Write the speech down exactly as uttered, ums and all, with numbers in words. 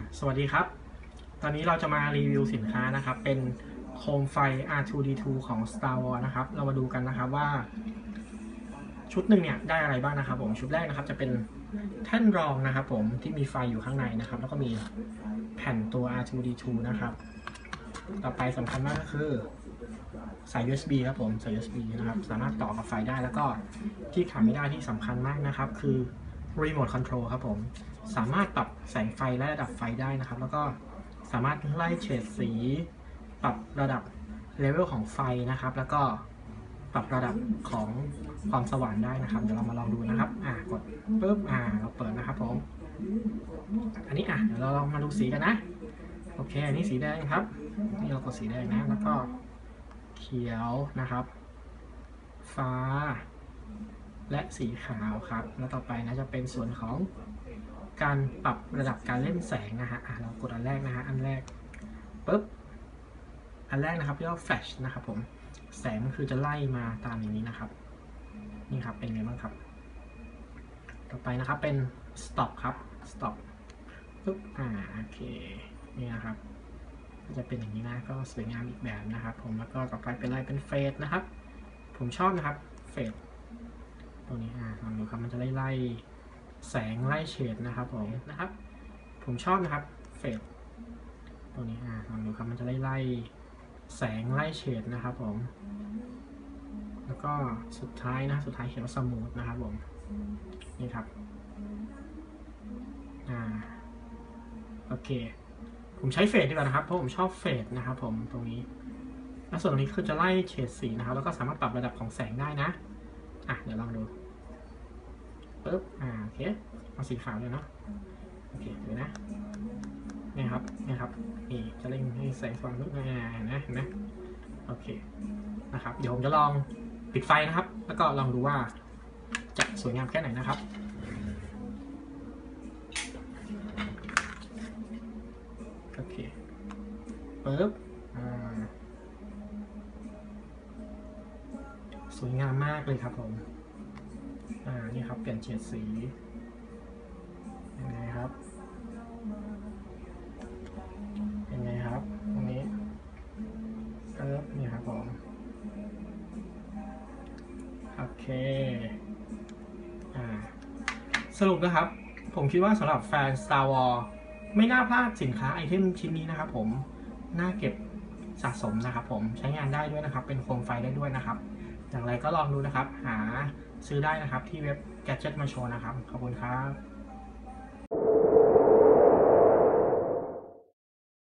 สวัสดีครับตอนนี้เราจะมารีวิวสินค้านะครับเป็นโคมไฟ อาร์ ทู ดี ทู ของ Star Wars นะครับเรามาดูกันนะครับว่าชุดหนึ่งเนี่ยได้อะไรบ้างนะครับผมชุดแรกนะครับจะเป็นแท่นรองนะครับผมที่มีไฟอยู่ข้างในนะครับแล้วก็มีแผ่นตัว อาร์ ทู ดี ทู นะครับต่อไปสำคัญมากก็คือสาย ยู เอส บี ครับผมสาย ยู เอส บี นะครับสามารถต่อกับไฟได้แล้วก็ที่ขาดไม่ได้ที่สำคัญมากนะครับคือ Remote Control ครับผมสามารถปรับแสงไฟและระดับไฟได้นะครับแล้วก็สามารถไล่เฉดสีปรับระดับเลเวลของไฟนะครับแล้วก็ปรับระดับของความสว่างได้นะครับเดี๋ยวเรามาลองดูนะครับอ่ากดปุ๊บอ่าเราเปิดนะครับผมอันนี้อ่ะเดี๋ยวเราลองมาดูสีกันนะโอเคอันนี้สีแดงครับนี่เรากดสีแดงนะแล้วก็เขียวนะครับฟ้าและสีขาวครับแล้วต่อไปนะจะเป็นส่วนของการปรับระดับการเล่นแสงนะฮะอ่ะเรากดอันแรกนะฮะอันแรกปุ๊บอันแรกนะครับเรียกว่าแฟลชนะครับผมแสงมันคือจะไล่มาตามอย่างนี้นะครับนี่ครับเป็นไงบ้างครับต่อไปนะครับเป็น stop ครับ stop ปุ๊บอ่าโอเคนี่นะครับก็จะเป็นอย่างนี้นะก็สวยงามอีกแบบนะครับผมแล้วก็ต่อไปเป็นอะไรเป็นเฟดนะครับผมชอบนะครับเฟดตรงนี้อ่าลองดูครับมันจะไล่ไล่แสงไล่เฉดนะครับผมนะครับผมชอบนะครับเฟดตรงนี้อ่าลองดูครับมันจะไล่ไล่แสงไล่เฉดนะครับผมแล้วก็สุดท้ายนะสุดท้ายเขียนว่าสมูทนะครับผมนี่ครับอ่าโอเคผมใช้เฟดดีกว่านะครับเพราะผมชอบเฟดนะครับผมตรงนี้แล้วส่วนตรงนี้คือจะไล่เฉดสีนะครับแล้วก็สามารถปรับระดับของแสงได้นะอ่ะเดี๋ยวลองดูปึ๊บอ่าโอเคเอาสีขาวเลยเนาะโอเคเดี๋ยวนะนี่ครับนี่ครับนี่จะเล่นให้แสงสว่างนิดนึงนะเห็นไหมโอเคนะครับเดี๋ยวผมจะลองปิดไฟนะครับแล้วก็ลองดูว่าจะสวยงามแค่ไหนนะครับโอเคปึ๊บอ่าสวยงามมากเลยครับผมอ่านี่ครับเปลี่ยนเฉดสียังไงครับยังไงครับตรงนี้เออนี่ครับผมโอเคอ่าสรุปนะครับผมคิดว่าสำหรับแฟน Star Wars ไม่น่าพลาดสินค้าไอเทมชิ้นนี้นะครับผมน่าเก็บสะสมนะครับผมใช้งานได้ด้วยนะครับเป็นโคมไฟได้ด้วยนะครับอย่างไรก็ลองดูนะครับหาซื้อได้นะครับที่เว็บ Gadget มาโชว์นะครับขอบคุณครับ